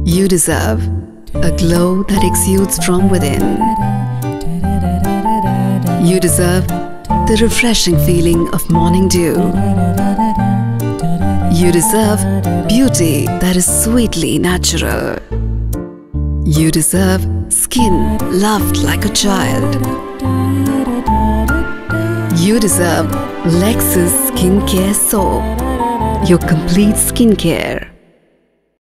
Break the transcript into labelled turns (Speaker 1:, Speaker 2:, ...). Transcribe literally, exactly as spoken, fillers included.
Speaker 1: You deserve a glow that exudes from within. You deserve the refreshing feeling of morning dew. You deserve beauty that is sweetly natural. You deserve skin loved like a child. You deserve Lexus Skincare Soap, your complete skincare.